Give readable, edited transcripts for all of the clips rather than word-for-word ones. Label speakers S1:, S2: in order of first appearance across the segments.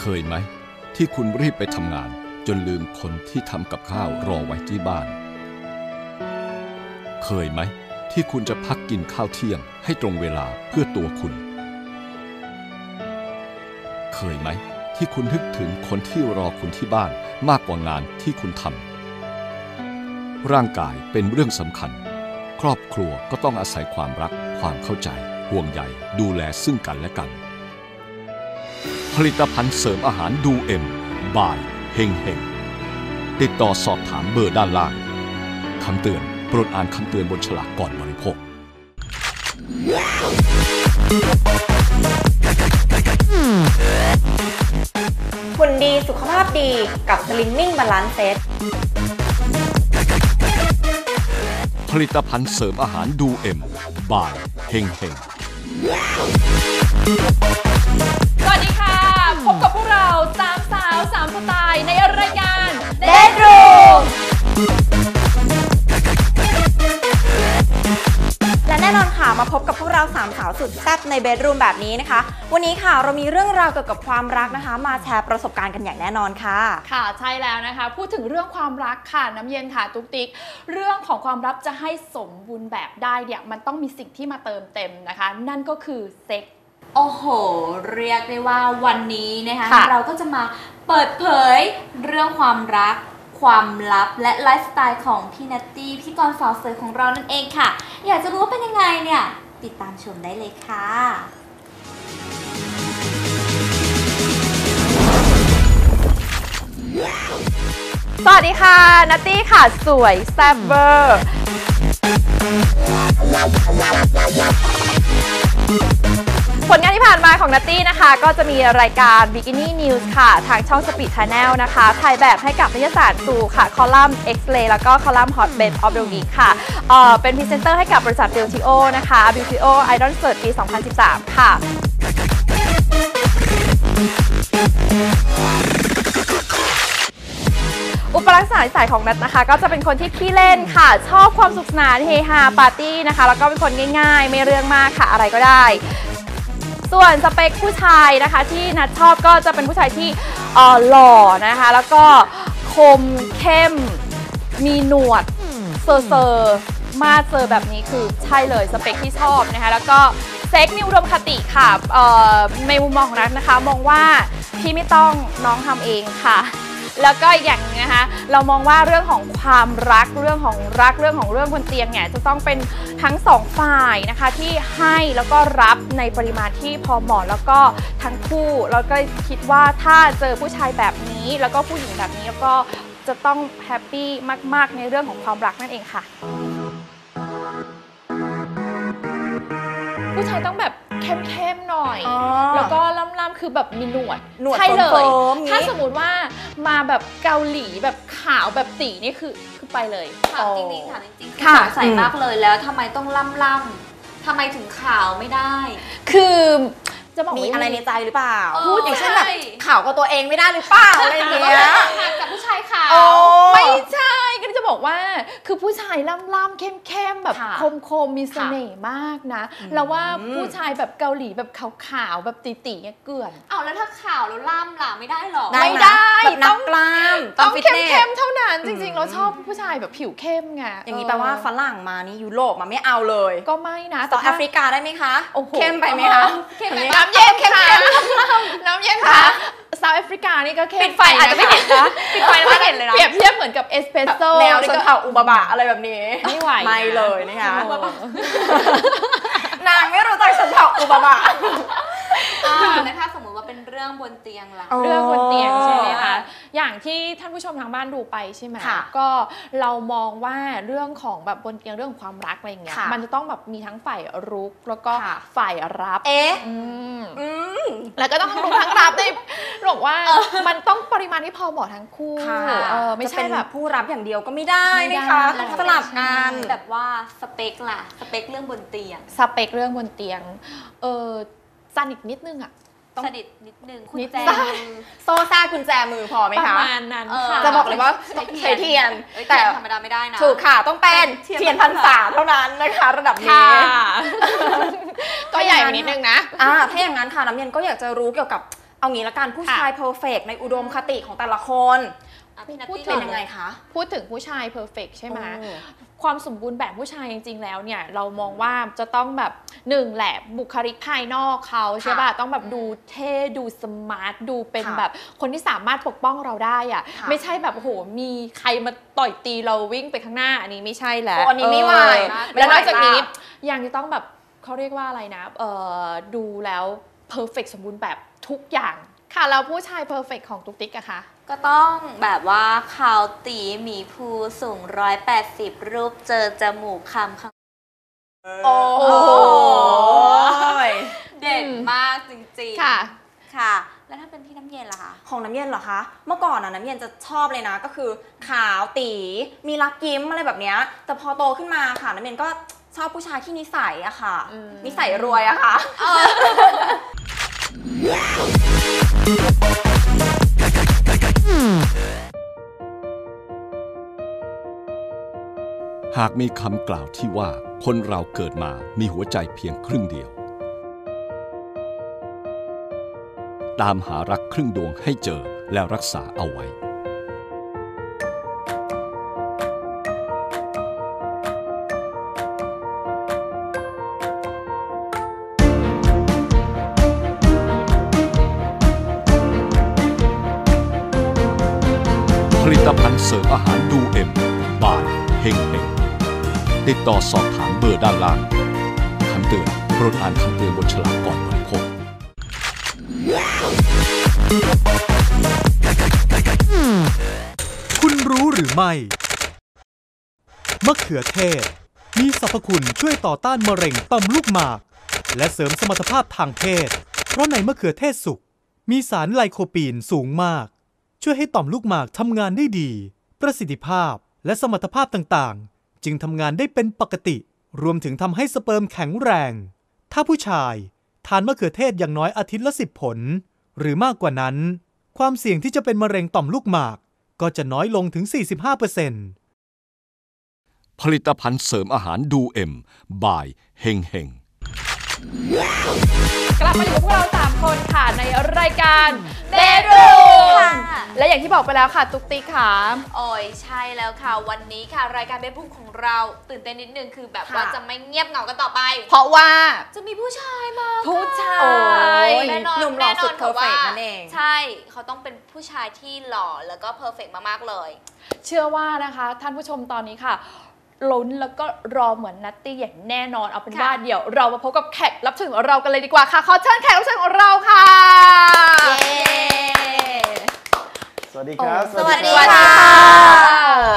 S1: เคยไหมที่คุณรีบไปทำงานจนลืมคนที่ทำกับข้าวรอไว้ที่บ้านเคยไหมที่คุณจะพักกินข้าวเที่ยงให้ตรงเวลาเพื่อตัวคุณเคยไหมที่คุณนึกถึงคนที่รอคุณที่บ้านมากกว่างานที่คุณทำร่างกายเป็นเรื่องสำคัญครอบครัวก็ต้องอาศัยความรักความเข้าใจห่วงใยดูแลซึ่งกันและกันผลิตภัณฑ์เสริมอาหารดูเอ็มบายเฮงเฮงติดต่อสอบถามเบอร์ด้านล่างคำเตือนโปรดอ่านคำเตือนบนฉลากก่อนบริโภค
S2: หุ่นดีสุขภาพดีกับ Slimming Balance Set
S1: ผลิตภัณฑ์เสริมอาหารดูเอ็มบายเฮงเฮง
S3: สวัสดีค่ะพบกับพวกเรา3สาว3สไตล์ในรายการ
S2: Bedroom และแน่นอนค่ะมาพบกับพวกเรา3สาวสุดแซ่บใน Bedroom แบบนี้นะคะวันนี้ค่ะเรามีเรื่องราวเกี่ยวกับความรักนะคะมาแชร์ประสบการณ์กันอย่างแน่นอนค่ะ
S3: ค่ะใช่แล้วนะคะพูดถึงเรื่องความรักค่ะน้ำเย็นค่ะตุ๊กติ๊กเรื่องของความรักจะให้สมบูรณ์แบบได้เนี่ยมันต้องมีสิ่งที่มาเติมเต็มนะคะนั่นก็คือเซ็กส์
S4: โอ้โหเรียกได้ว่าวันนี้นะคะเราก็จะมาเปิดเผยเรื่องความรักความลับและไลฟ์สไตล์ของพี่นัตตี้พิธีกรสาวสวยของเรานั่นเองค่ะอยากจะรู้ว่าเป็นยังไงเนี่ยติดตามชมได้เลยค่ะ
S3: สวัสดีค่ะนัตตี้ค่ะสวยแซ่บเวอร์ผลงานที่ผ่านมาของนัตตี้นะคะก็จะมีรายการ Bikini News ค่ะทางช่อง Speed Channel นะคะถ่ายแบบให้กับนิตยสารซูค่ะคอลัมน์ X-Ray แล้วก็คอลัมน์ Hot Best of the Week ค่ะเป็นพรีเซนเตอร์ให้กับบริษัท Beautyo นะคะ Beautyo Idol Search ปี 2013 ค่ะอุปลักษณะนิสัยของนัทนะคะก็จะเป็นคนที่ขี้เล่นค่ะชอบความสุขสนานเฮฮาปาร์ตี้นะคะแล้วก็เป็นคนง่ายๆไม่เรื่องมากค่ะอะไรก็ได้ส่วนสเปคผู้ชายนะคะที่นัทชอบก็จะเป็นผู้ชายที่หล่อนะคะแล้วก็คมเข้มมีหนวดเซอร์มาเซอร์แบบนี้คือใช่เลยสเปคที่ชอบนะคะแล้วก็เซ็กนิวรมคติค่ะในมุมมองของนัทนะคะมองว่าพี่ไม่ต้องน้องทำเองค่ะแล้วก็อีกอย่างนึงนะคะเรามองว่าเรื่องของความรักเรื่องของเรื่องบนเตียงเนี่ยจะต้องเป็นทั้งสองฝ่ายนะคะที่ให้แล้วก็รับในปริมาณที่พอเหมาะแล้วก็ทั้งคู่แล้วก็คิดว่าถ้าเจอผู้ชายแบบนี้แล้วก็ผู้หญิงแบบนี้แล้วก็จะต้องแฮปปี้มากๆในเรื่องของความรักนั่นเองค่ะผู้ชายต้องแบบเข้มๆหน่อยแล้วก็ล่ำๆคือแบบมีหนวดใช่เลยถ้าสมมติว่ามาแบบเกาหลีแบบขาวแบบตีนี่คือไปเลย
S4: ถามจริงๆถามจริงๆสงสัยมากเลยแล้วทำไมต้องล่ำๆทำไมถึงขาวไม่ได้
S3: คือจะบอก
S2: มีอะไรในใจหรือเปล่าพูดอย่างเช่นแบบข่าวกับตัวเองไม่ได้หรือเปล่าอะไรอย่างเงี้ย
S4: กับผู้ชายขาว
S3: ไม่ใช่ก็จะบอกว่าคือผู้ชายล่ำๆเข้มๆแบบคมมีเสน่ห์มากนะแล้วว่าผู้ชายแบบเกาหลีแบบขาวๆแบบตีๆเนี่ยเกลื่อน
S4: แล้วถ้าขาวแล้วล่ำล่ะไม่ได้หรอ
S3: ไม่ได้
S2: ต้องกล้าม
S3: ต้องเข้มเท่านั้นจริงๆเราชอบผู้ชายแบบผิวเข้มไง
S2: อย่างนี้แปลว่าฝรั่งมานี่ยุโรปมาไม่เอาเลย
S3: ก็ไม่นะ
S2: แต่แอฟริกาได้ไหมคะเข้มไปไหมคะ
S3: น้ำเย็นค่ะน้ำเย็นค่ะเซาท์แอฟริกานี่ก็เข้ม
S2: ปิดไฟอาจจะไม่เห็นนะปิดไฟไม่เห็นเลยนะ
S3: เปรียบเทียบเหมือนกับเอสเปรสโซ่
S2: แนวชนเผ่าอุบะบะอะไรแบบนี้
S3: ไม่ไหว
S2: ไม่เลยนะคะนางไม่รู้จักชนเผ่าอุบะบะ
S4: แล้วถ้าสมมติว่าเป็นเรื่องบนเตียงล่ะ
S3: เรื่องบนเตียงใช่ไหมคะอย่างที่ท่านผู้ชมทางบ้านดูไปใช่ไหมก็เรามองว่าเรื่องของแบบบนเตียงเรื่องของความรักอะไรอย่างเงี้ยมันจะต้องแบบมีทั้งฝ่ายรุกแล้วก็ฝ่ายรับแล้วก็ต้องทั้งรุกทั้งรับได้บอกว่ามันต้องปริมาณที่พอเหมาะทั้งคู่ไม่ใช่แบบ
S2: ผู้รับอย่างเดียวก็ไม่ได้นะคะสลับกัน
S4: แบบว่าสเปคล่ะสเปคเรื่องบนเตียง
S3: สเปคเรื่องบนเตียงสนิทนิดนึงอ่ะ
S4: สนิทนิดนึงคุณแจมือ
S2: โซ่ซ่ากุญแจมือพอไหมคะ
S3: ประมาณนั้นค่ะ
S2: จะบอกเลยว่าใช้เทียน
S4: แต่ธรรมดาไม่ได้นะ
S2: ถูกค่ะต้องเป็นเทียนพรรษาเท่านั้นนะคะระดับนี้
S3: ก็ใหญ่นิดนึงนะ
S2: ถ้าอย่างนั้นค่ะน้ำเย็นก็อยากจะรู้เกี่ยวกับเอางี้ละกันผู้ชายเพอร์เฟกในอุดมคติของแต่ละคน
S4: พี่นัต
S2: พูด
S4: ตี้
S2: เป็นยังไงคะ
S3: พูดถึงผู้ชายเพอร์เฟกใช่ไหม
S2: โอ้
S3: ความสมบูรณ์แบบผู้ชายจริงๆแล้วเนี่ยเรามองว่าจะต้องแบบหนึ่งแหละบุคลิกภายนอกเขาใช่ป่ะต้องแบบดูเท่ดูสมาร์ทดูเป็นแบบคนที่สามารถปกป้องเราได้อะไม่ใช่แบบโอ้โหมีใครมาต่อยตีเราวิ่งไปข้างหน้าอันนี้ไม่ใช่แล้ว
S2: อันนี้ไม่ไหว
S3: แล้วนอกจากนี้ยังจะต้องแบบเขาเรียกว่าอะไรนะดูแล้วเพอร์เฟกสมบูรณ์แบบทุกอย่างค่ะแล้วผู้ชายเพอร์เฟกของตุ๊กติ๊กอะคะ
S4: ก็ต้องแบบว่าขาวตีหมีภูสูง180รูปเจอจมูกคำข้าง
S2: โอ้ย
S4: เด่นมากจริงๆ
S3: ค่ะ
S4: ค่ะ แล้วถ้าเป็นพี่น้ำเย็นล่ะคะ
S2: ของน้ำเย็นเหรอคะเมื่อก่อนน้ำเย็นจะชอบเลยนะก็คือขาวตีมีรักยิ้มอะไรแบบเนี้ยแต่พอโตขึ้นมาค่ะน้ำเย็นก็ชอบผู้ชายที่นิสัยอะค่ะนิสัยรวยอะค่ะ
S1: หากมีคำกล่าวที่ว่าคนเราเกิดมามีหัวใจเพียงครึ่งเดียวตามหารักครึ่งดวงให้เจอแล้วรักษาเอาไว้ผลิตภัณฑ์เสริมอาหารดูเอ็มบายเฮงเฮงติดต่อสอบถามเบอร์ด้านล่างคำเตือนโปรดอ่านคำเตือนบนฉลากก่อนบริโภค
S5: คุณรู้หรือไม่มะเขือเทศมีสรรพคุณช่วยต่อต้านมะเร็งต่อมลูกหมากและเสริมสมรรถภาพทางเพศเพราะในมะเขือเทศสุกมีสารไลโคปีนสูงมากช่วยให้ต่อมลูกหมากทำงานได้ดีประสิทธิภาพและสมรรถภาพต่างๆจึงทำงานได้เป็นปกติรวมถึงทำให้สเปิร์มแข็งแรงถ้าผู้ชายทานมะเขือเทศอย่างน้อยอาทิตย์ละ10 ผลหรือมากกว่านั้นความเสี่ยงที่จะเป็นมะเร็งต่อมลูกหมากก็จะน้อยลงถึง 45%
S1: ผลิตภัณฑ์เสริมอาหารดูเอ็มบายเฮงเฮง
S3: กลับมาอยู่กับพวกเรา 3 คนค่ะในรายการBedroom
S4: ค่ะ
S3: และอย่างที่บอกไปแล้วค่ะตุ๊กติ๊กค่ะ
S4: โอ้ยใช่แล้วค่ะวันนี้ค่ะรายการเบสบุ๊กของเราตื่นเต้นนิดนึงคือแบบว่า
S2: ค่ะ
S4: จะไม่เงียบเหงากันต่อไป
S3: เพราะว่า
S4: จะมีผู้ชายมา
S3: ผู้ชา
S2: โอ้
S3: ย
S2: ย
S4: แน่นอน
S2: หนุ่มหล่อสุด
S4: แน่นอนค่ะ
S2: perfect
S4: ว่า
S2: นั่นเอง
S4: ใช่เขาต้องเป็นผู้ชายที่หล่อแล้วก็เพอร์เฟกมากๆเลย
S3: เชื่อว่านะคะท่านผู้ชมตอนนี้ค่ะลุ้นแล้วก็รอเหมือนนัตตี้อย่างแน่นอนเอาเป็นว่า
S4: ค่ะ
S3: เดี๋ยวเรามาพบกับแขกรับเชิญของเรากันเลยดีกว่าค่ะขอเชิญแขกรับเชิญของเราค่ะ
S6: สวัสดีครับ
S2: สวัสดี
S3: สวัสดี
S2: ค่ะ
S3: ค่ะ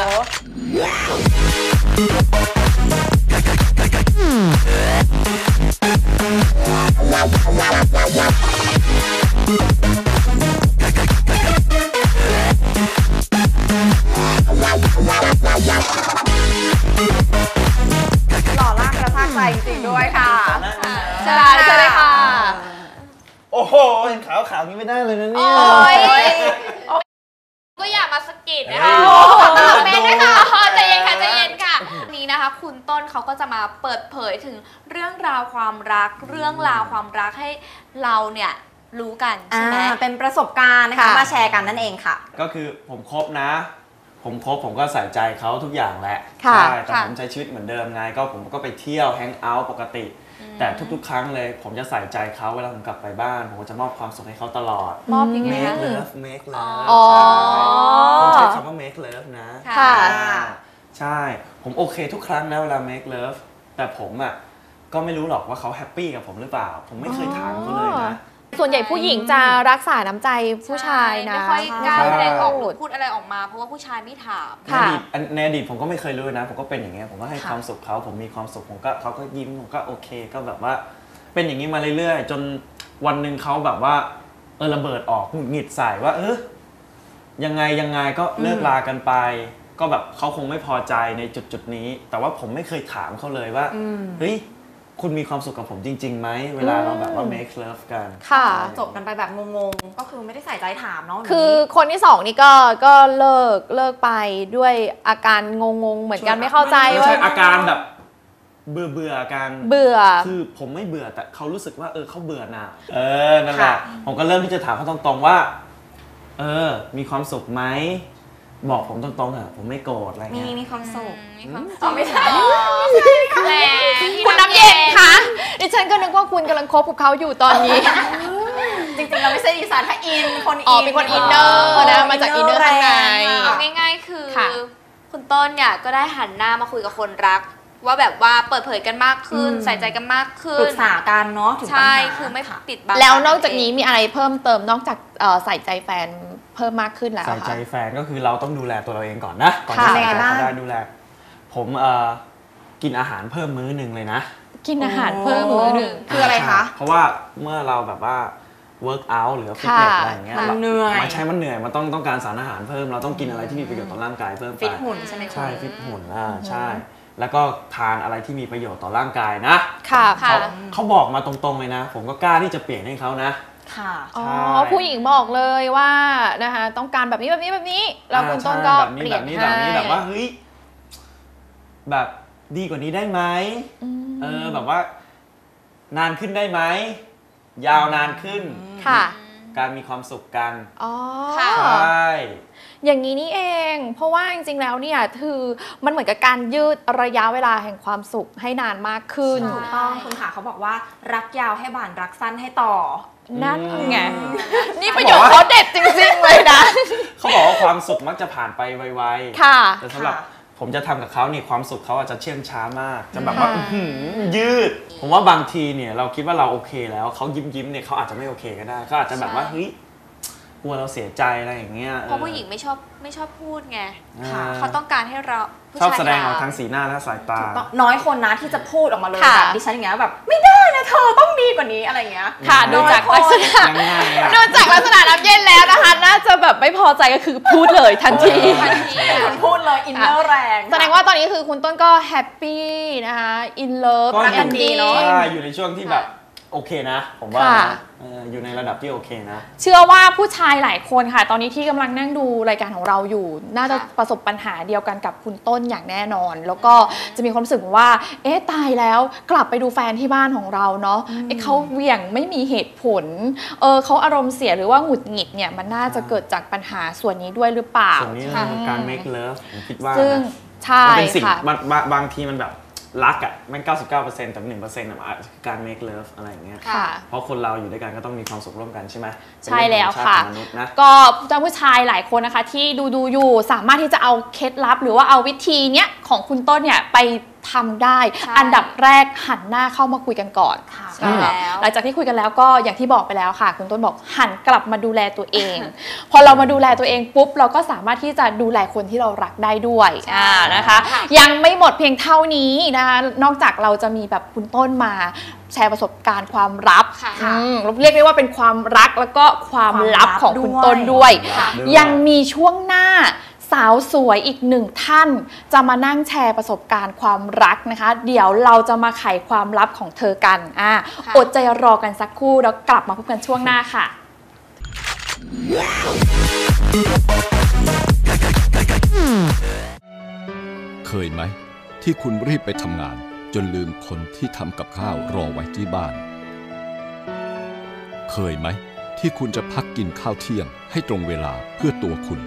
S2: หล่อล่างกระชากใจจริงๆด้วยค่ะ
S3: ใช่ใช่เลยค่ะ
S6: โอ้โหเห็นขาวๆนี้ไม่ได้เลยนะเนี่
S4: โอ้
S6: ย
S4: ยก็อยากมาสะกิดนะคะ
S6: เฮ้ย
S4: ขอตลอดเมนนะคะใจเย็นค่ะใจเย็นค่ะวันนี้นะคะ คุณต้นเขาก็จะมาเปิดเผยถึงเรื่องราวความรักให้เราเนี่ยรู้กันใช่ไหม
S2: เป็นประสบการณ์นะคะ
S3: ค่ะ
S2: มาแชร์กันนั่นเองค่ะ
S6: ก็คือผมคบนะ ผมก็ใส่ใจเขาทุกอย่างแหละ
S3: ค่ะ
S6: ใช่แต่
S4: ค่ะ
S6: ผมใช้ชีวิตเหมือนเดิมไงก็ผมก็ไปเที่ยวแฮงเอาท์ปกติ แต่ทุกๆ ครั้งเลยผมจะใส่ใจเขาเวลาผมกลับไปบ้านผมก็จะมอบความสุขให้เขาตลอด
S4: มอบยังไง
S6: make
S4: คะ
S6: love make love
S3: อ๋อ
S6: ใช่ผมใช้คำว่า make love นะ
S3: ค่ะ
S6: ใช่ ผมโอเคทุกครั้งนะเวลา make love แต่ผมอ่ะก็ไม่รู้หรอกว่าเขาแฮปปี้กับผมหรือเปล่า ผมไม่เคยถามเขาเลยนะ
S3: ส่วนใหญ่ผู้หญิงจะรักษาน้ำใจผู้ชายนะ
S4: ไม่ค่อยกล้า
S6: ใช่
S4: แสดงออกหรือพูดอะไรออกมาเพราะว่าผู้ชายไม่ถาม
S3: ค่ะ
S6: ในอดีตผมก็ไม่เคยรู้นะ ผมก็เป็นอย่างเงี้ยผมก็ให้
S2: ค่ะ
S6: ความสุขเขาผมมีความสุขผมก็เขาก็ยิ้มผมก็โอเคก็แบบว่าเป็นอย่างนี้มาเรื่อยๆ จนวันหนึ่งเขาแบบว่าระเบิดออกหงุดหงิดใส่ว่ายังไงก็เลิกลากันไป ก็แบบเขาคงไม่พอใจในจุดนี้ แต่ว่าผมไม่เคยถามเขาเลยว่าเฮ้ยคุณมีความสุขกับผมจริงๆไหมเวลาเราแบบว่า make love กัน
S3: ค่ะ
S2: จบกันไปแบบงงๆ ก็คือไม่ได้ใส่ใจถามเนาะ
S3: คือคนที่สองนี่ก็เลิกไปด้วยอาการงงๆเหมือนกันไม่เข้าใจ
S6: ไม่
S3: ว่า
S6: ใช่อาการแบบเบื่อกัน
S3: เบื่อ
S6: คือผมไม่เบื่อแต่เขารู้สึกว่าเขาเบื่อหน่ายนั่นแหละผมก็เริ่มที่จะถามเขาตรงๆว่ามีความสุขไหมบอกผมตรงๆเถอะผมไม่โกรธอะไรเงี้ย
S2: มีความสุข
S4: ไม่ใช่แหม
S3: คุณน้ำเย็นคะดิฉันก็นึกว่าคุณกำลังคบกับเขาอยู่ตอนนี้
S2: จริงๆเราไม่ใช่อีสานถ้าอินคนอิน
S3: อ๋อเป็นคนอินเนอร์นะมาจากอินเนอร์ข้างใน
S4: เอาง่ายๆคือ
S3: ค่ะ
S4: คุณต้นเนี่ยก็ได้หันหน้ามาคุยกับคนรัก ว่าแบบว่าเปิดเผยกันมากขึ้น ใส่ใจกันมากขึ้น
S2: ปรึกษากันเนาะถึงปัญ
S4: ใช่
S2: หา
S4: คือไม่ปิดบัง
S3: แล้วนอกจากนี้มีอะไรเพิ่มเติมนอกจากใส่ใจแฟนเพิ่มมากขึ้นแล้ว
S6: ใส่ใจ
S3: คะ
S6: แฟนก็คือเราต้องดูแลตัวเราเองก่อนนะก่อนที่
S3: ค่ะ
S6: ใส่ใจเขาได้ดูแลผมกินอาหารเพิ่มมื้อหนึ่งเลยนะ
S3: กินอาหารเพิ่มมื้อหนึ่ง
S2: คืออะไรคะ
S6: เพราะว่าเมื่อเราแบบว่า work out หรือฟิตเนส
S3: ค่ะ
S6: อะไรอย่างเงี้ย
S2: มันเหนื่อย
S6: มันใช่มันเหนื่อยมันต้องการสารอาหารเพิ่มเราต้องกินอะไรที่มีประโยชน์ต่อร่างกายเพิ่มไป
S2: ฟิตหุ่นใช่ไหมคุณ
S6: ใช่ฟิตหุ่นใช่ แล้วก็ทานอะไรที่มีประโยชน์ต่อร่างกายนะ
S3: ค่ะ
S4: ค่ะ
S6: เขาบอกมาตรงๆเลยนะ ผมก็กล้าที่จะเปลี่ยนให้เขานะ
S2: ค่ะ
S3: อ๋อ
S6: ใช่
S3: ผู้หญิงบอกเลยว่านะคะต้องการแบบนี้แบบนี้แบบนี้แล้วคุณต้นก็
S6: แบบ
S3: เปลี่ยน
S6: นี้
S3: ให้
S6: แบบนี้แบบว่าเฮ้ยแบบดีกว่านี้ได้ไหมแบบว่านานขึ้นได้ไหมยาวนานขึ้น
S3: ค่ะ
S6: การมีความสุขกัน
S3: อ๋อ
S4: ค่ะ
S6: ใช่
S3: อย่างนี้นี่เอง เพราะว่าจริงๆแล้วเนี่ยคือมันเหมือนกับการยืดระยะเวลาแห่งความสุขให้นานมากขึ้น
S2: ถูกต้องคุณค่ะเขาบอกว่ารักยาวให้บานรักสั้นให้ต่อ
S3: นั่นไง นี่ประโยคเขาเด็ดจริงๆเลยนะ
S6: เขาบอกว่าความสุขมักจะผ่านไปไวๆ
S3: ค่ะ
S6: แต่สำหรับ
S2: ค่ะ
S6: ผมจะทำกับเขานี่ความสุขเขาอาจจะเชื่องช้ามากจะแบบว่าอื้อหือยืด ผมว่าบางทีเนี่ยเราคิดว่าเราโอเคแล้วเขายิ้มเนี่ยเขาอาจจะไม่โอเคก็ได้เขาอาจจะแบบว่าเฮ้ยกลัวเราเสียใจอะไรอย่างเงี้ย
S4: เพราะผู้หญิงไม่ชอบพูดไง
S6: อ่า
S4: เขาต้องการให้เราผู้
S6: ชอบ
S4: ชาย
S6: แสดงออก
S4: เรา
S6: ทางสีหน้าและสายตา
S2: น้อยคนนะที่จะพูดออกมาเลย
S3: ค่ะ
S2: แบบดิฉันอย่างเงี้ยแบบไม่ได้นะเธอต้องดีกว่านี้อะไรอย่างเงี้ย
S3: ค่ะดูจากลักษณะ
S6: ยังไงอะ
S3: ดูจากลักษณะน้ำเย็นแล้วนะคะ น่าจะแบบไม่พอใจก็คือพูดเลยทันที
S4: ทันทีอะ
S2: คุณพูดเลยอินเนอร์แรง
S3: แสดงว่าตอนนี้คือคุณต้นก็แฮปปี้นะคะอินเลิฟ
S6: ก็
S3: รัก
S6: อ
S3: กั
S6: ยู่
S3: นดี
S2: เนาะ
S6: ใช่อยู่ในช่วงที่แบบโอเคนะ ผมว่า
S3: ค่ะ
S6: นะอยู่ในระดับที่โอเคนะ
S3: เชื่อว่าผู้ชายหลายคนค่ะ ตอนนี้ที่กำลังนั่งดูรายการของเราอยู่ น่าจะประสบปัญหาเดียวกันกับคุณต้นอย่างแน่นอน แล้วก็จะมีความรู้สึกว่าเอ๊ะตายแล้วกลับไปดูแฟนที่บ้านของเราเนาะเอ๊ะเขาเหวี่ยงไม่มีเหตุผลเขาอารมณ์เสียหรือว่าหงุดหงิดเนี่ยมันน่าจะเกิดจากปัญหาส่วนนี้ด้วยหรือเปล่า
S6: ส่วนนี้คือการ make love ผมคิดว่า
S3: ซึ่ง
S6: นะ
S3: ใช่
S6: มันเป็นสิ่ง
S3: ค่ะ
S6: บางทีมันแบบรักอ่ะมัน 99% แต่ 1%อะอาจจะคือการ make love อะไรอย่างเงี้ย
S3: ค่ะ
S6: เพราะคนเราอยู่ด้วยกันก็ต้องมีความสุขร่วมกันใช่ไหม
S3: ใช่แล้ว
S6: เป็น
S3: ค่ะ
S6: เรื่องธรรมชาติของมนุษย์นะ
S3: ก็เจ้าผู้ชายหลายคนนะคะที่ดูอยู่สามารถที่จะเอาเคล็ดลับ หรือว่าเอาวิธีเนี้ยของคุณต้นเนี่ยไปทำได้
S4: ใช่
S3: อันดับแรกหันหน้าเข้ามาคุยกันก่อน
S2: ค่ะ
S4: ใช่แล้ว
S3: หลังจากที่คุยกันแล้วก็อย่างที่บอกไปแล้วค่ะ คุณต้นบอกหันกลับมาดูแลตัวเอง พอเรามาดูแลตัวเองปุ๊บเราก็สามารถที่จะดูแลคนที่เรารักได้ด้วยนะคะ ยังไม่หมดเพียงเท่านี้นะคะนอกจากเราจะมีแบบคุณต้นมาแชร์ประสบการณ์ความลับ
S4: ค่ะ
S3: เรียกได้ว่าเป็นความรักแล้วก็ความลับของคุณต้นด้วย
S6: ค่ะ
S3: ยังมีช่วงหน้าสาวสวยอีกหนึ่งท่าน จะมานั่งแชร์ประสบการณ์ความรักนะคะ เดี๋ยวเราจะมาไขความลับของเธอกันอดใจรอกันสักครู่แล้วกลับมาพบกันช่วงหน้าค่ะ
S1: เคยไหมที่คุณรีบไปทำงานจนลืมคนที่ทำกับข้าวรอไว้ที่บ้าน เคยไหมที่คุณจะพักกินข้าวเที่ยงให้ตรงเวลาเพื่อตัวคุณ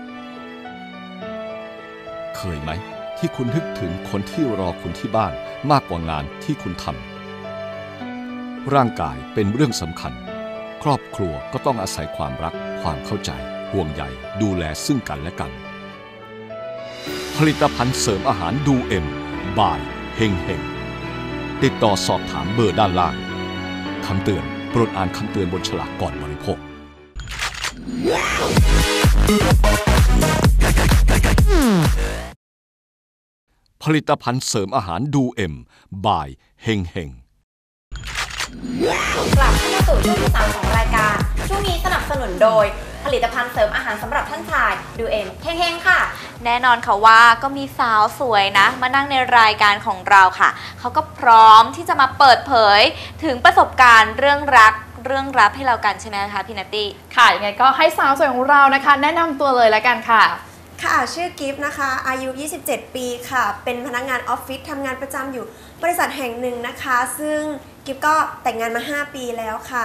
S1: เคยไหมที่คุณนึกถึงคนที่รอคุณที่บ้านมากกว่างานที่คุณทำร่างกายเป็นเรื่องสำคัญ ครอบครัวก็ต้องอาศัยความรักความเข้าใจห่วงใยดูแลซึ่งกันและกัน ผลิตภัณฑ์เสริมอาหารดูเอ็มบายเฮงเฮงติดต่อสอบถามเบอร์ด้านล่างคำเตือนโปรดอ่านคำเตือนบนฉลากก่อนบริโภค ผลิตภัณฑ์เสริมอาหารดูเอ็มบายเฮงเฮง
S2: กลับเข้ามาสู่ช่วงที่ 3 ของรายการ ช่วงนี้สนับสนุนโดย ผลิตภัณฑ์เสริมอาหารสำหรับท่านชายดูเอ็มเฮงๆค่ะ
S4: แน่นอนค่ะว่าก็มีสาวสวยนะ มานั่งในรายการของเราค่ะ เขาก็พร้อมที่จะมาเปิดเผยถึงประสบการณ์เรื่องรักเรื่องลับให้เรากันใช่ไหมคะพี่นัตตี้
S3: ค่ะยังไงก็ให้สาวสวยของเรานะคะ แนะนำตัวเลยแล้วกันค่ะ
S7: ค่ะชื่อกิฟต์นะคะอายุ 27 ปีค่ะ เป็นพนักงานออฟฟิศทำงานประจำอยู่บริษัทแห่งหนึ่งนะคะ ซึ่งกิฟต์ก็แต่งงานมา 5 ปีแล้วค่ะ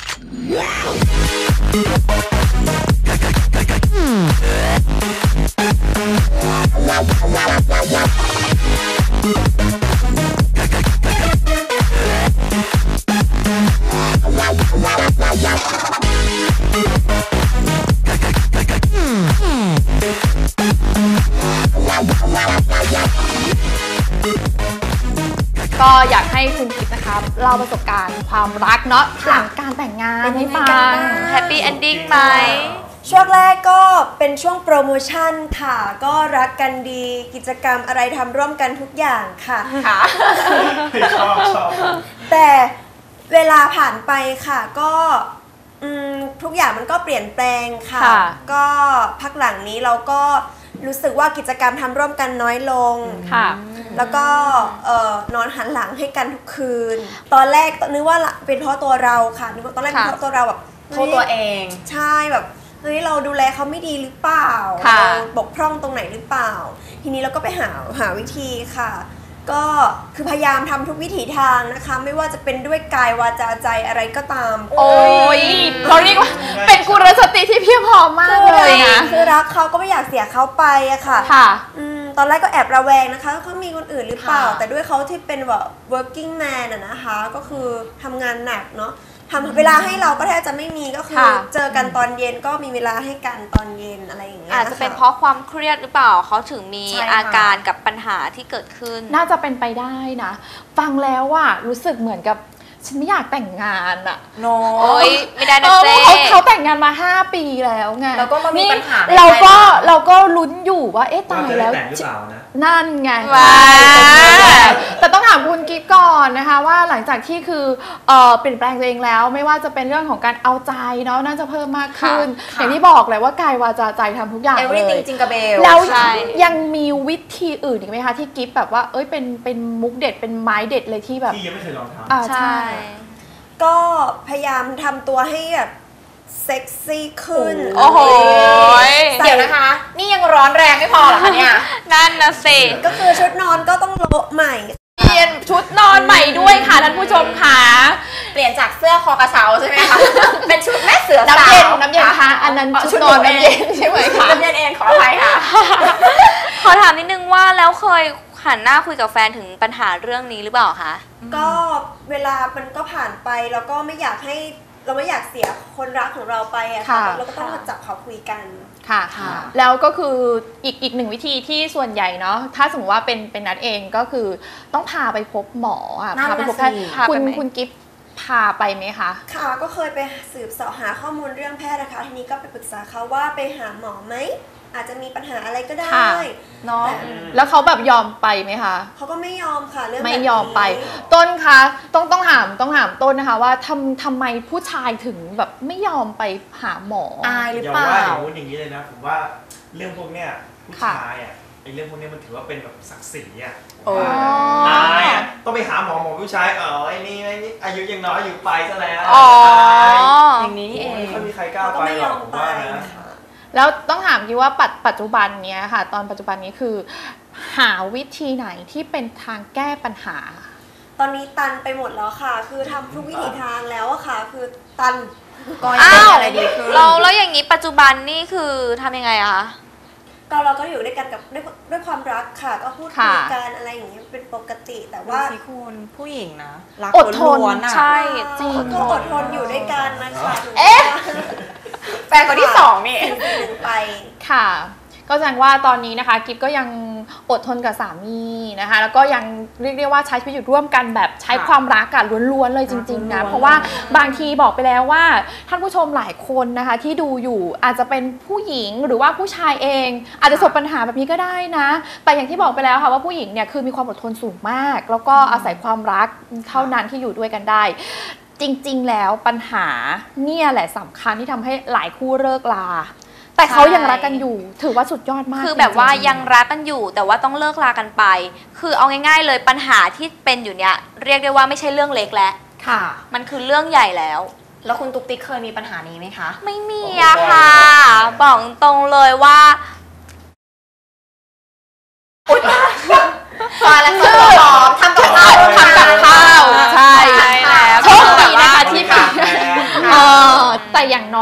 S3: ก็อยากให้คุณกิฟต์นะคะเล่าประสบการณ์ความรักเนาะหลังการแต่งงานให้ฟัง
S4: แฮปปี้เอนดิ้งไหม
S7: ช่วงแรกก็เป็นช่วงโปรโมชั่นค่ะ ก็รักกันดีกิจกรรมอะไรทำร่วมกันทุกอย่างค่ะ
S6: ชอบ
S7: แต่เวลาผ่านไปค่ะก็ทุกอย่างมันก็เปลี่ยนแปลงค่ะ
S3: ค่ะ
S7: ก็พักหลังนี้เราก็รู้สึกว่ากิจกรรมทำร่วมกันน้อยลง
S3: ค่ะ
S7: แล้วก็นอนหันหลังให้กันทุกคืน ตอนแรกนึกว่าเป็นเพราะตัวเราค่ะนึกว่าตอนแรกเป็นเพราะตัวเราแบบ
S2: โทษตัวเอง
S7: ใช่แบบเฮ้ยเราดูแลเขาไม่ดีหรือเปล่า
S3: ค่ะ
S7: เราบกพร่องตรงไหนหรือเปล่า ทีนี้เราก็ไปหาวิธีค่ะ ก็คือพยายามทำทุกวิถีทางนะคะ ไม่ว่าจะเป็นด้วยกายวาจาใจอะไรก็ตาม
S3: โอ้ยเราเรียกว่าเป็นกุลสตรีที่เพียบพร้อมมากเลยนะ
S7: คือรักเขาก็ไม่อยากเสียเขาไปอะค่ะ
S3: ค่ะ
S7: ตอนแรกก็แอบระแวงนะคะเขามีคนอื่นหรือเปล่า
S3: ค่ะ
S7: แต่ด้วยเขาที่เป็นแบบ working man อะนะคะ ก็คือทำงานหนักเนาะทำเวลาให้เราก็แทบจะไม่มีก็คือ
S3: ค่ะ
S7: เจอกันตอนเย็นก็มีเวลาให้กันตอนเย็นอะไรอย่างเงี้ย
S4: อาจจะเป็น
S7: ค่
S4: เพราะความเครียดหรือเปล่าเขาถึงมี
S2: ใช่ค่ะ
S4: อาการกับปัญหาที่เกิดขึ้น
S3: น่าจะเป็นไปได้นะ ฟังแล้วอะรู้สึกเหมือนกับฉันไม่อยากแต่งงานอะ
S2: โน
S4: โอ๊ยไม่ได้นะ
S3: เพ
S4: เจ๊
S3: ราะเขาแต่งงานมา 5 ปีแล้วไง
S2: แล้วก็มามีปัญหา
S3: เราก็
S2: ใกล้ๆ
S3: เราก็ลุ้นอยู่ว่าเอ๊ะตายแล้ว
S6: แต่งหรือเปล่านะ
S3: นั่นไง
S4: ว้า
S3: แต่ต้องถามคุณกิฟต์ก่อนนะคะว่าหลังจากที่คือเปลี่ยนแปลงตัวเองแล้ว ไม่ว่าจะเป็นเรื่องของการเอาใจเนาะน่าจะเพิ่มมากขึ้น
S2: ค่ะ
S3: อย่างที่บอกเลยว่ากายวาจาใจทำทุกอย่างเลย
S2: everything จริงกับเบล
S3: แล้ว
S4: ใช่
S3: ยังมีวิธีอื่นอีกไหมคะที่กิฟต์แบบว่าเอ้ยเป็นมุกเด็ดเป็นไม้เด็ดเลยที่แบบ
S6: ที่ยังไม่เคยลองทำ
S3: ใช่
S7: ก็พยายามทำตัวให้แบบเซ็กซี่ขึ้น
S4: โอ้โห
S7: ใส่
S2: เดี๋ยวนะคะ นี่ยังร้อนแรงไม่พอเหรอคะเนี่ย
S4: นั่นนะสิ
S7: ก็คือชุดนอนก็ต้องโละใหม่
S3: เปลี่ยนชุดนอนใหม่ด้วยค่ะท่านผู้ชมค่ะ
S2: เปลี่ยนจากเสื้อคอกระเช้าใช่ไหมคะ เป็นชุดแม่เสือสาว
S3: น้ำเย็นน้ำเย็นคะอันนั้นชุดนอนน้ำเย็นใช่ไหมคะ
S2: น้ำเย็นเองขออภัยค่ะ
S4: ขอถามนิดนึงว่าแล้วเคยหันหน้าคุยกับแฟนถึงปัญหาเรื่องนี้หรือเปล่าคะ
S7: ก็เวลามันก็ผ่านไปแล้วก็ไม่อยากให้เราไม่อยากเสียคนรักของเราไปอะค่ะ
S3: ค่ะ
S7: เราก็ต้องมาจับเขาคุยกัน
S3: ค่ะ แล้วก็คืออีกหนึ่งวิธีที่ส่วนใหญ่เนาะถ้าสมมติว่าเป็นนัดเองก็คือต้องพาไปพบหมออ่ะ
S2: นั่น
S3: พาไปพบแพทย์
S2: น่ะสิ
S4: พาไป
S3: คุณ
S4: ไหม
S3: คุณกิฟต์พาไปไหมคะ
S7: ค่ะก็เคยไปสืบเสาะหาข้อมูลเรื่องแพทย์นะคะ ทีนี้ก็ไปปรึกษาเขาว่าไปหาหมอไหมอาจจะมีปัญหาอะไรก็ได้
S3: ค่ะ
S2: เนาะ
S7: แต่
S3: แล้วเขาแบบยอมไปไหมคะ
S7: เขาก็ไม่ยอมค่ะเรื่องแบบ
S3: ไม่
S7: นี้
S3: ยอมไป ต้นคะต้องถามต้นนะคะว่าทำไมผู้ชายถึงแบบไม่ยอมไปหาหมอ
S2: อายหรือ
S6: อย่า
S2: เปล่า
S6: ว่าอย่างนู้นอย่างนี้เลยนะ ผมว่าเรื่องพวกเนี้ยผู้
S3: ค่ะ
S6: ชายอ่ะไอ้เรื่องพวกเนี้ยมันถือว่าเป็นแบบศักดิ์ศรีอ่ะ
S2: โอ้
S6: อายอ่ะต้องไปหาหมอผู้ชายไอ้นี่อายุยังน้อยอยู่ไปซะแล้ว
S4: อ๋อ
S6: อาย
S2: อย่างนี้นี่เอง
S6: ไม่ค่อยมีใครกล้า
S7: เขาก็
S6: ไป
S7: ไม่
S6: ห
S7: ย
S6: รอ
S7: อก ม
S6: ผม
S7: ไป
S6: ว่านะ
S7: ค่ะ
S3: แล้วต้องถามคิดว่าปัจจุบันเนี้ยค่ะ ตอนปัจจุบันนี้คือ หาวิธีไหนที่เป็นทางแก้ปัญหา
S7: ตอนนี้ตันไปหมดแล้วค่ะ คือทำทุกวิถีทางแล้วอะค่ะ คือตัน
S2: ก็ยัง
S4: อ้า
S2: ไม่มี
S4: ว
S2: อะไรดีขึ้น
S4: แล้วอย่างนี้ปัจจุบันนี่คือทำยังไงอะคะ
S7: ก็เราก็อยู่ด้วยกันกับด้วยความรักค่ะ ก็พูดคุย
S3: ค่ะ
S7: กันอะไรอย่างนี้เป็นปกติ แต่
S2: ว่า
S7: ว่า
S2: สิคุณผู้หญิงนะรัก
S3: อดทน
S2: ล้วนๆอะ
S4: ใช่
S3: จริง
S7: ก็อดทนอยู่ด้วยกันนะคะถึง
S3: เอ๊ะ
S2: แฟนคนที่สองนี่
S7: สิ่งหนึ่งไป
S3: ค่ะ ก็แสดงว่าตอนนี้นะคะกิฟก็ยังอดทนกับสามีนะคะ แล้วก็ยังเรียกได้ว่าใช้ชีวิตอยู่ร่วมกันแบบใช้ความรักกันล้วนๆเลยจริงๆนะ เพราะว่าบางทีบอกไปแล้วว่าท่านผู้ชมหลายคนนะคะที่ดูอยู่อาจจะเป็นผู้หญิงหรือว่าผู้ชายเอง อาจจะประสบปัญหาแบบนี้ก็ได้นะ แต่อย่างที่บอกไปแล้วค่ะว่าผู้หญิงเนี่ยคือมีความอดทนสูงมาก แล้วก็อาศัยความรักเท่านั้นที่อยู่ด้วยกันได้ จริงๆแล้วปัญหาเนี่ยแหละสำคัญที่ทำให้หลายคู่เลิกลา แต่เขายังรักกันอยู่ถือว่าสุดยอดมาก
S4: คือแบบว่า
S3: จริๆ
S4: ยังรักกันอยู่ แต่ว่าต้องเลิกลากันไป คือเอาง่ายๆเลยปัญหาที่เป็นอยู่เนี้ยเรียกได้ว่าไม่ใช่เรื่องเล็กแล้ว
S2: ค่ะ
S4: มันคือเรื่องใหญ่แล้ว
S2: แล้วคุณตุ๊กติ๊กเคยมีปัญหานี้ไหมคะ
S4: ไม่มีอะค่ะ บอกตรงเลยว่า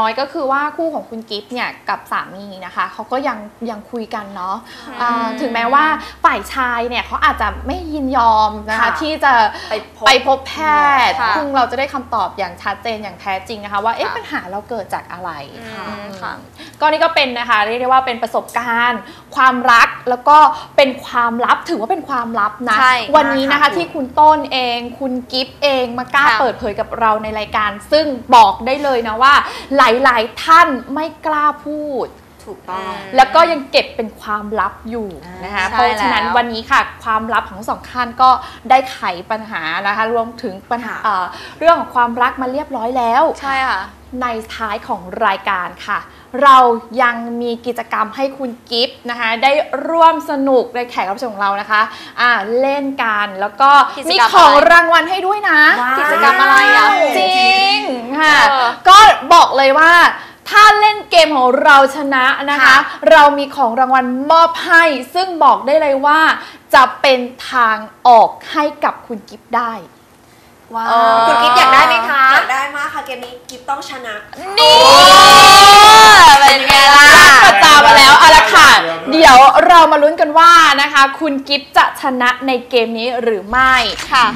S3: อยก็คือว่าคู่ของคุณกิฟต์เนี่ยกับสามีนะคะเขาก็ยังคุยกันเนาะถึงแม้ว่าฝ่ายชายเนี่ยเขาอาจจะไม่ยินยอมนะคะที่จะไปพบแพทย์ซึ่งเราจะได้คำตอบอย่างชัดเจนอย่างแท้จริงนะคะว่าปัญหาเราเกิดจากอะไรก็นี่ก็เป็นนะคะเรียกได้ว่าเป็นประสบการณ์ความรักแล้วก็เป็นความลับถือว่าเป็นความลับนะวันนี้นะคะที่คุณต้นเองคุณกิฟต์เองมากล้าเปิดเผยกับเราในรายการซึ่งบอกได้เลยนะว่าหลายๆท่านไม่กล้าพูด
S2: ถูกต้อง
S3: แล้วก็ยังเก็บเป็นความลับอยู่นะคะเพราะฉะนั้นวันนี้ค่ะความลับของสองท่านก็ได้ไขปัญหานะคะรวมถึงปัญหาเรื่องของความรักมาเรียบร้อยแล้ว
S4: ใช่ค่ะ
S3: ในท้ายของรายการค่ะเรายังมีกิจกรรมให้คุณกิฟต์นะคะได้ร่วมสนุกในแขกรับเชิญของเรานะคะเล่นกันแล้วก็มีของรางวัลให้ด้วยนะ
S4: กิจกรรมอะไร
S3: จริงค่ะก็บอกเลยว่าถ้าเล่นเกมของเราชนะนะคะเรามีของรางวัลมอบให้ซึ่งบอกได้เลยว่าจะเป็นทางออกให้กับคุณกิฟต์ได้
S2: ว้าวคุณกิฟต์อยากได้ไหมคะ
S7: อยากได้มากค่ะเกมนี้กิฟต์ต้องชนะ
S3: นี่เป็นไงล่ะประจามาแล้วเอาละค่ะเดี๋ยวเรามาลุ้นกันว่านะคะคุณกิฟต์จะชนะในเกมนี้หรือไม่ค่ะ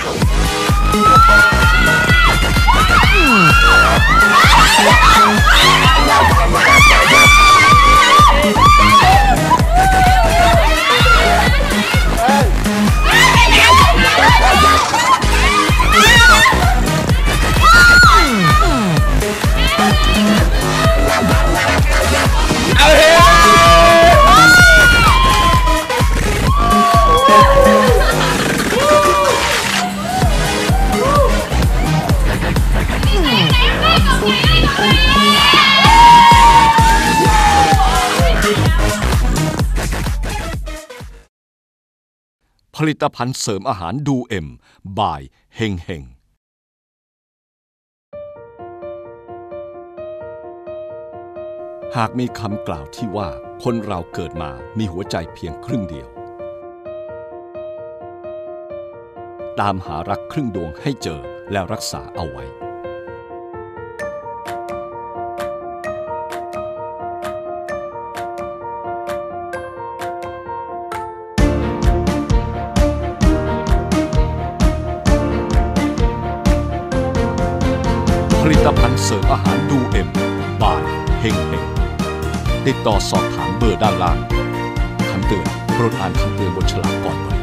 S1: ผลิตภัณฑ์เสริมอาหารดูเอ็มบายเฮงเฮงหากมีคำกล่าวที่ว่าคนเราเกิดมามีหัวใจเพียงครึ่งเดียวตามหารักครึ่งดวงให้เจอแล้วรักษาเอาไว้ผลิตภัณฑ์เสริมอาหารดูเอ็มบายเฮงเฮงติดต่อสอบถามเบอร์ด้านล่างคำเตือนโปรดอ่านคำเตือนบนฉลากก่อน